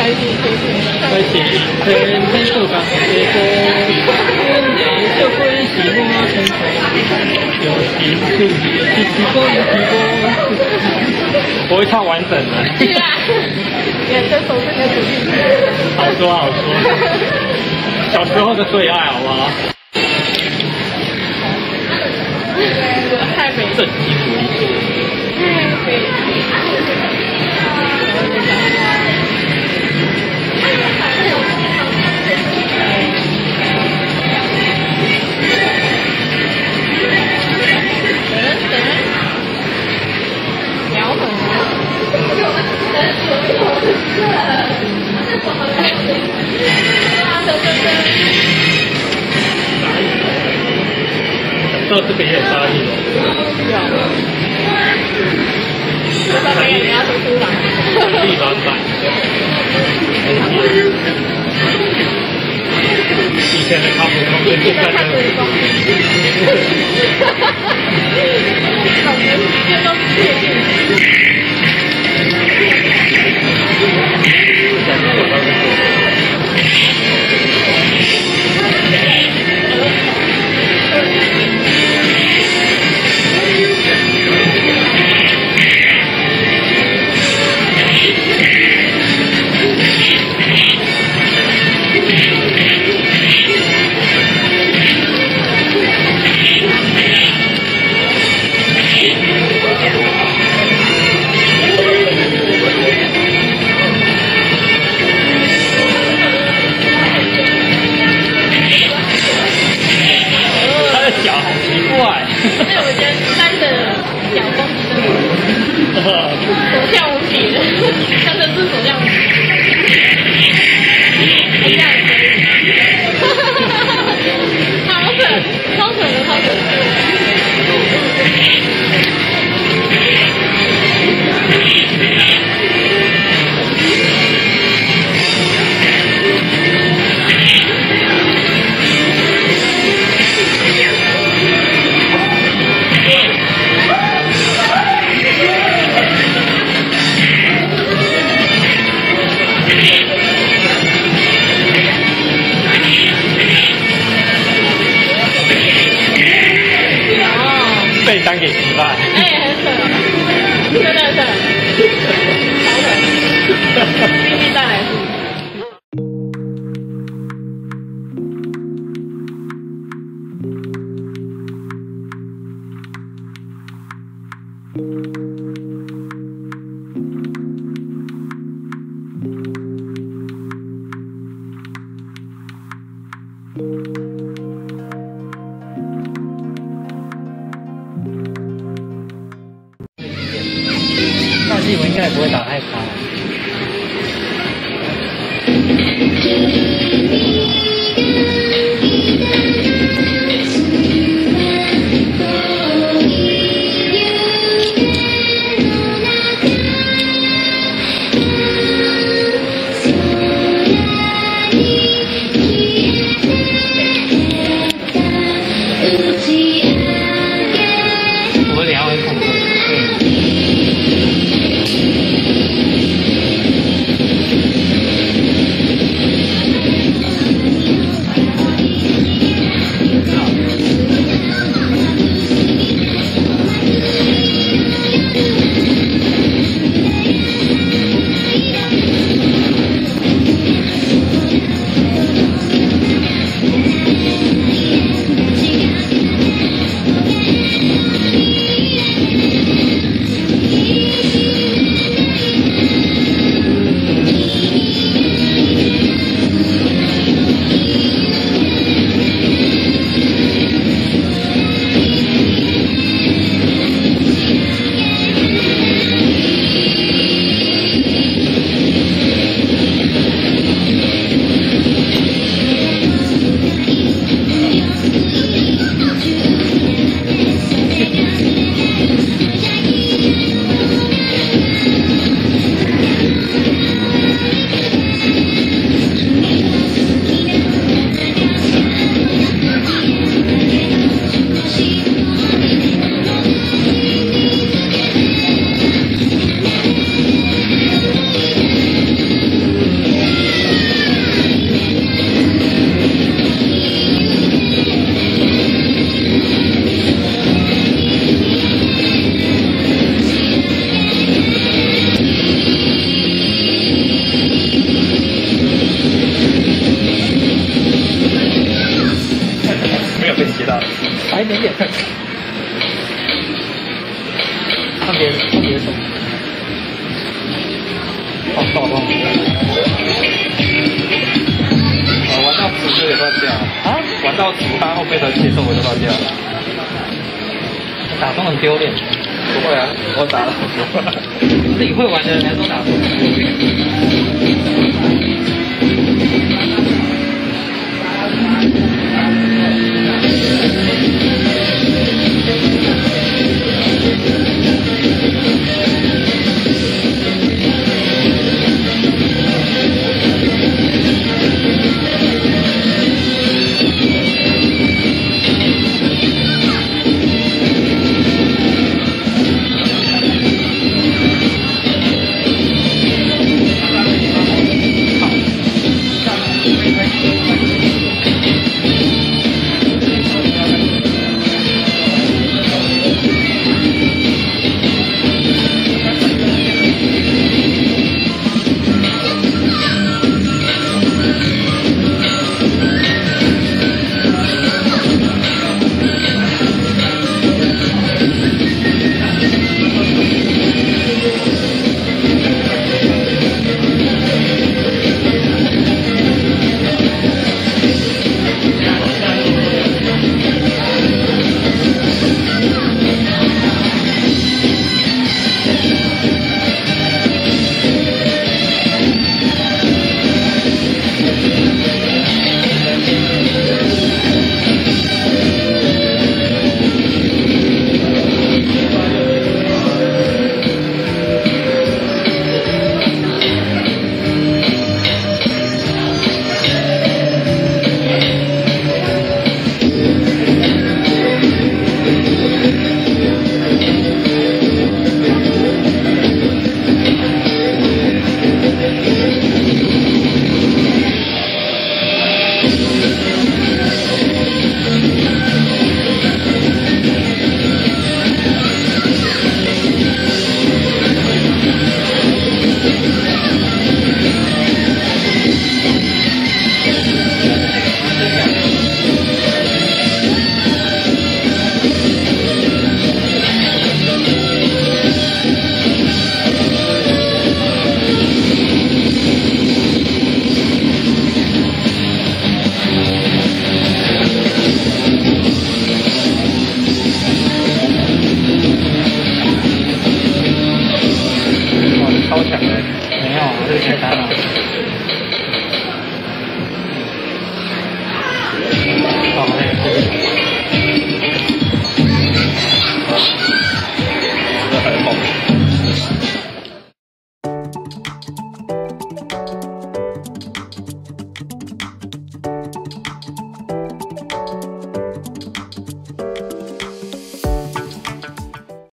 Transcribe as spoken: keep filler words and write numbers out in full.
开心，开心， 开心，天天都讲这个，就会喜欢成长，有心就一起过，一起过。我会唱完整的。 是啊，也这首这个主题曲。 好说好说，小时候的最爱，好不好？ 太美， 正襟危坐。 太美。 这是北野杀意的。 有。这上面你要说出来。 地板板。以前的卡普空跟现在的。 感觉这都是确定。 脚好奇怪， 那我觉得三的脚攻击真的所向无敌的，真的是所向无敌。这样也可以，超准，超准的，超准的。 被单给吃饭， 哎，很扯，真的很扯，超扯，继续再来一次。 但是我应该也不会打太差。我等下会控制。 一点点。看别人，看别人手。好爆爆！ 啊，玩到十就也断掉啊！玩到十，他后面的节奏我就断掉了。 打中很丢脸。 不会啊，我打了很多。 自己会玩的人来说打中很丢脸。